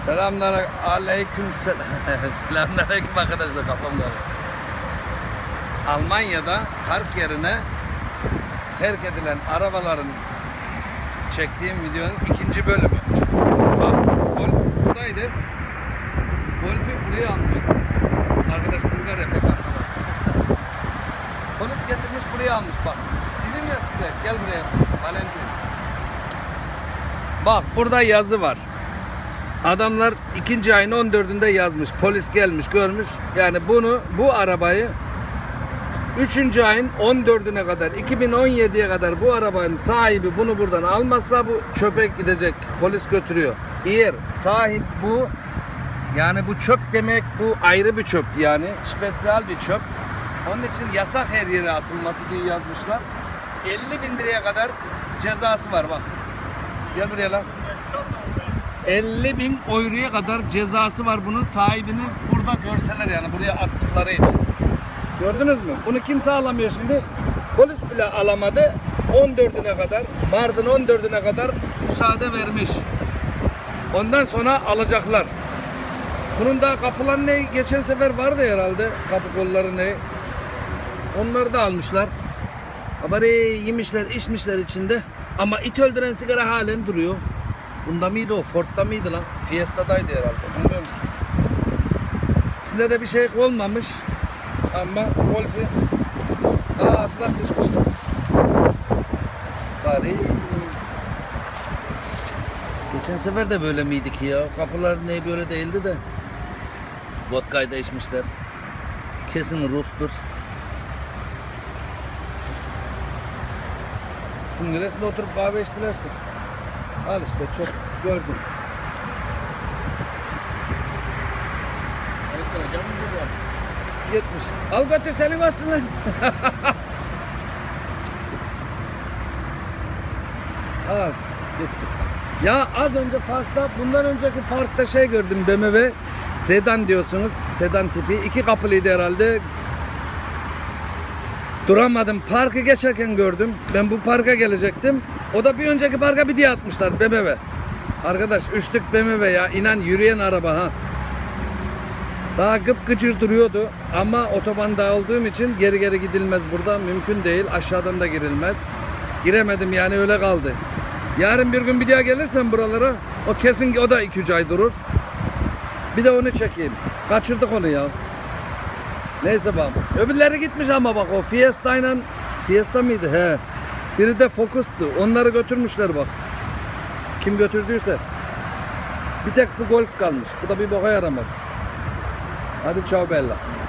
Selamlar aleyküm selamünaleyküm arkadaşlar, kafamda. Almanya'da park yerine terk edilen arabaların çektiğim videonun ikinci bölümü. Bak, Golf buradaydı. Golf'ü buraya almışlar. Arkadaş Bulgar yapıyor, anlamaz. Polis getirmiş buraya almış bak. Dedim ya size, gel buraya Valentin. Bak burada yazı var. Adamlar 2. ayın 14'ünde yazmış. Polis gelmiş, görmüş. Yani bu arabayı 3. ayın 14'üne kadar, 2017'ye kadar bu arabanın sahibi bunu buradan almazsa bu çöpe gidecek. Polis götürüyor. Eğer sahip bu, yani bu çöp demek, bu ayrı bir çöp, yani spesyal bir çöp. Onun için yasak her yere atılması diye yazmışlar. 50.000 liraya kadar cezası var bak. Gel buraya lan. 50.000 euroya kadar cezası var bunun, sahibini burada görseler, yani buraya attıkları için. Gördünüz mü? Bunu kimse alamıyor şimdi. Polis bile alamadı. 14'üne kadar, Mart'ın 14'üne kadar müsaade vermiş. Ondan sonra alacaklar. Bunun da kapılan ne? Geçen sefer vardı herhalde. Kapı kolları ne? Onları da almışlar. Haberi yemişler, içmişler içinde. Ama it öldüren sigara halen duruyor. Bunda mıydı o? Ford'da mıydı lan? Fiesta'daydı herhalde. Bilmiyorum. İçinde de bir şey olmamış. Ama Golf'ü ağzına sıçmışlar. Bari. Geçen sefer de böyle miydi ki ya? Kapılar ne böyle değildi de. Vodka'yı da içmişler. Kesin Rus'tur. Şunun neresinde oturup kahve içtilerse. Al işte, çok gördüm. Neyse hocam bu var. 70. Al götür, senin olsun lan. Al işte, gitti. Ya az önce parkta, bundan önceki parkta şey gördüm, BMW sedan diyorsunuz, sedan tipi, 2 kapılıydı herhalde. Duramadım, parkı geçerken gördüm. Ben bu parka gelecektim. O da bir önceki parka bir diye atmışlar, BMW. Arkadaş 3'lük BMW ya, inan yürüyen araba ha. Daha gıpgıcır duruyordu ama otoban dağıldığım için geri gidilmez burada, mümkün değil, aşağıdan da girilmez. Giremedim yani, öyle kaldı. Yarın bir gün bir daha gelirsem buralara, o kesin o da 2-3 ay durur. Bir de onu çekeyim. Kaçırdık onu ya. Neyse bak. Öbürleri gitmiş ama bak, o Fiesta'yla, Fiesta mıydı? He. Biri de Focus'tu. Onları götürmüşler bak. Kim götürdüyse. Bir tek bu Golf kalmış. Bu da bir boka yaramaz. Hadi ciao bella.